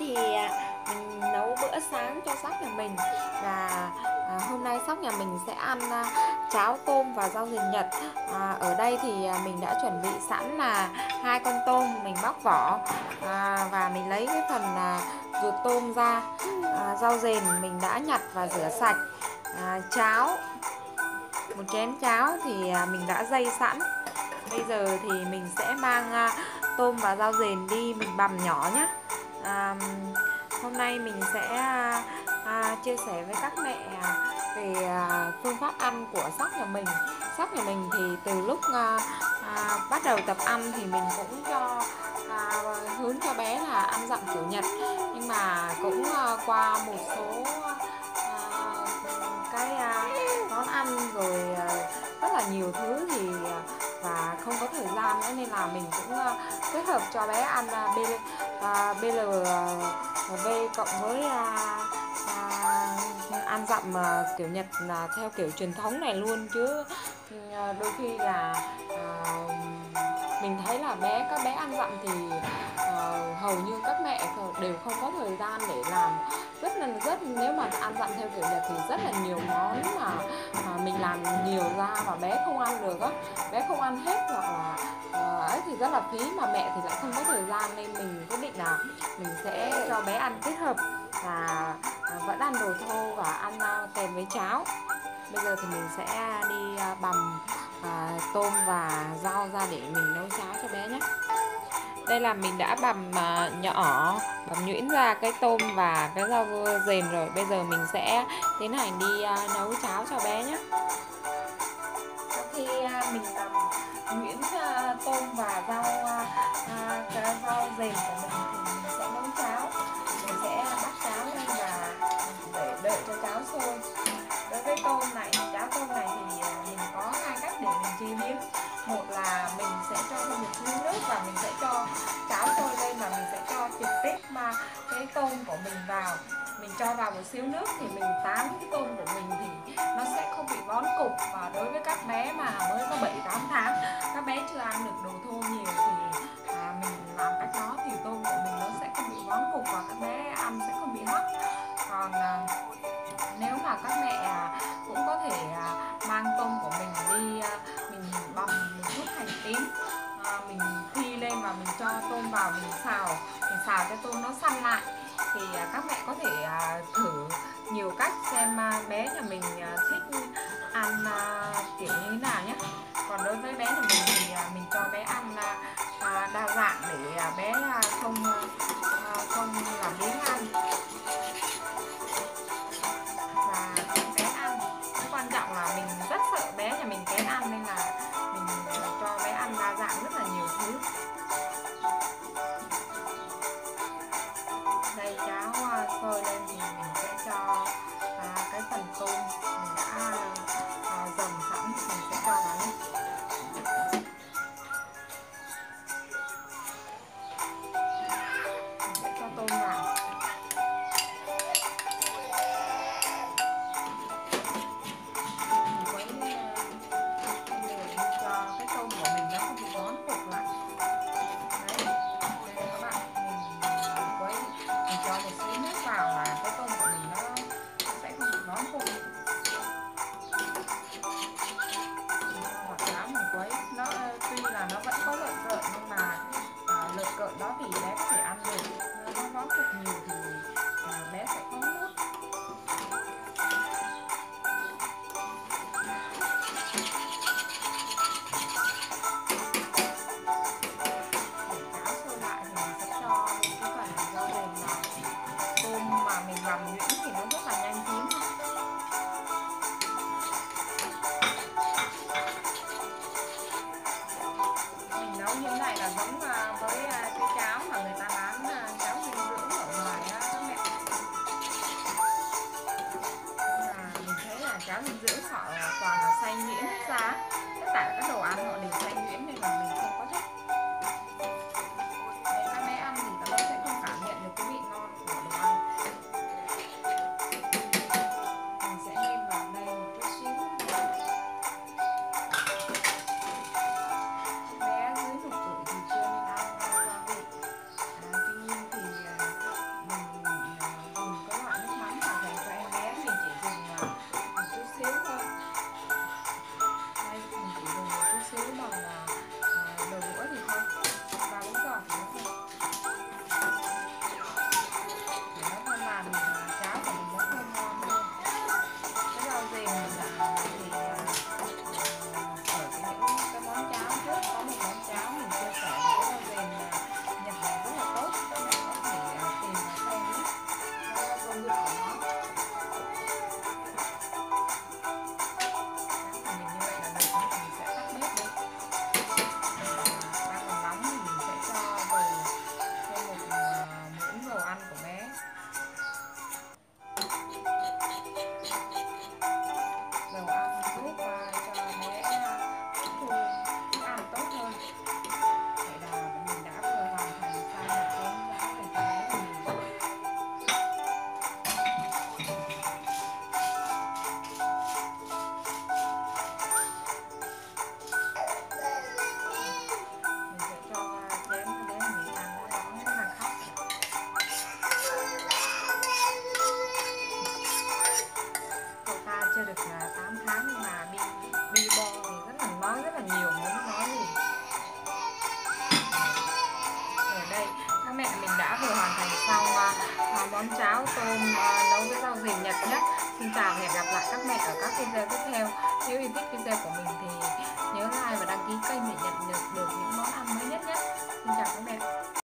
thì mình nấu bữa sáng cho Sóc nhà mình. Và hôm nay Sóc nhà mình sẽ ăn cháo tôm và rau rền Nhật. Ở đây thì mình đã chuẩn bị sẵn là 2 con tôm mình bóc vỏ, và mình lấy cái phần ruột tôm ra. Rau rền mình đã nhặt và rửa sạch. Cháo, một chén cháo thì mình đã dây sẵn. Bây giờ thì mình sẽ mang tôm và rau rền đi mình bằm nhỏ nhé. Hôm nay mình sẽ chia sẻ với các mẹ về phương pháp ăn của Sóc nhà mình. Sóc nhà mình thì từ lúc bắt đầu tập ăn thì mình cũng hướng cho bé là ăn dặm kiểu Nhật, nhưng mà cũng qua một số cái món ăn rồi rất là nhiều thứ thì và không có thời gian nữa, nên là mình cũng kết hợp cho bé ăn BLV cộng với ăn dặm kiểu Nhật là theo kiểu truyền thống này luôn. Chứ đôi khi là mình thấy là các bé ăn dặm thì hầu như các mẹ đều không có thời gian để làm. Nếu mà ăn dặm theo kiểu Nhật thì rất là nhiều món mà mình làm nhiều ra và bé không ăn được á, bé không ăn hết, hoặc là ấy thì rất là phí, mà mẹ thì lại không có thời gian, nên mình quyết định là mình sẽ cho bé ăn kết hợp và vẫn ăn đồ thô và ăn kèm với cháo. Bây giờ thì mình sẽ đi bằm tôm và rau ra để mình nấu cháo cho bé nhé. Đây là mình đã bằm nhỏ, bằm nhuyễn ra cái tôm và cái rau rền rồi. Bây giờ mình sẽ tiến hành đi nấu cháo cho bé nhé. Sau khi mình bằm nhuyễn tôm và cái rau rền của mình thì mình sẽ nấu cháo. Mình sẽ bắt cháo lên và để đợi cho cháo sôi. Đối với cháo tôm này thì mình có 2 cách để mình chế biến. Một là mình sẽ cho thêm một xíu nước và mình sẽ cho cháo sôi lên, và mình sẽ cho trực tiếp cái tôm của mình vào. Mình cho vào một xíu nước thì mình tán cái tôm của mình thì nó sẽ không bị vón cục. Và đối với các bé mà mới có 7-8 tháng, các bé chưa ăn được đồ thô nhiều, thì mình làm cách đó thì tôm của mình nó sẽ không bị vón cục và các bé ăn sẽ không bị hắc. Còn nếu mà các mẹ cũng có thể mang tôm của mình đi, mình bằm một chút hành tím, mình phi lên và mình cho tôm vào, mình xào cho tôm nó săn lại. Thì các mẹ có thể thử nhiều cách xem bé nhà mình thích ăn kiểu như thế nào nhé. Còn đối với bé nhà mình thì mình cho bé ăn đa dạng để bé không làm biếng ăn và bé ăn. Cái quan trọng là mình rất sợ bé nhà mình kén ăn, nên là mình cho bé ăn đa dạng rất là nhiều thứ. Đây, cháo sôi lên thì mình sẽ cho cái phần tôm mình đã dầm sẵn, mình sẽ cho vào nhé. Mình sẽ cho tôm vào. Cho cái tôm của mình nó không bị vón cục lại. Đấy, đây các bạn, mình cho một xíu nước vào và cái tôm của mình nó sẽ không bị vón cục. Hoặc cháo mình quấy nó tuy là nó vẫn có lợn cợn, nhưng mà lợn cợn đó thì bé có thể ăn được. Nó vón cục nhiều thì bé sẽ khó nuốt. Tôm mà mình bằm nhuyễn thì nó rất là nhanh chín. Mình nấu như thế này là giống với cái cháo mà người ta bán chưa được 8 tháng nhưng mà bi bo thì nói rất là nhiều, muốn nói gì. Ở đây các mẹ mình đã vừa hoàn thành xong món cháo tôm nấu với rau rìm Nhật nhé. Xin chào và hẹn gặp lại các mẹ ở các video tiếp theo. Nếu yêu thích video của mình thì nhớ like và đăng ký kênh để nhận được những món ăn mới nhất nhé. Xin chào các mẹ.